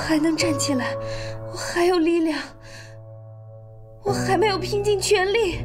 还能站起来，我还有力量，我还没有拼尽全力。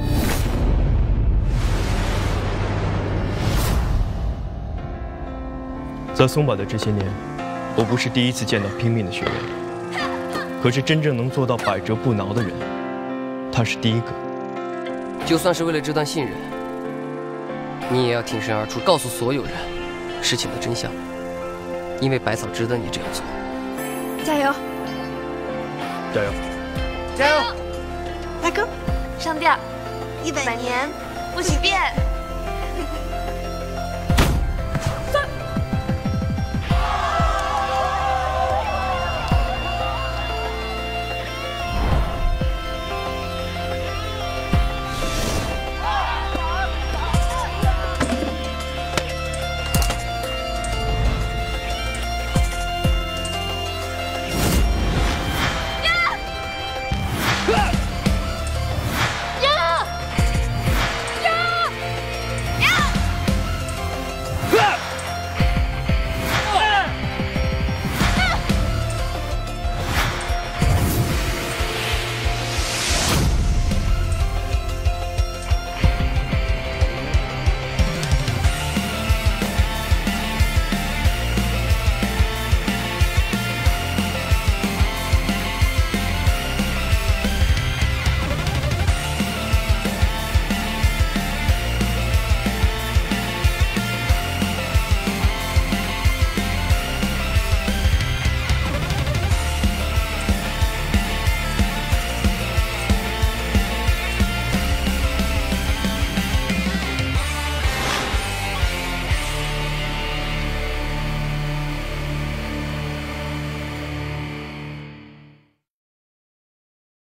在松柏的这些年，我不是第一次见到拼命的学员，可是真正能做到百折不挠的人，他是第一个。 就算是为了这段信任，你也要挺身而出，告诉所有人事情的真相，因为百草值得你这样做。 加油！ 加油！ 加油！ 大哥，上调，100年不许变。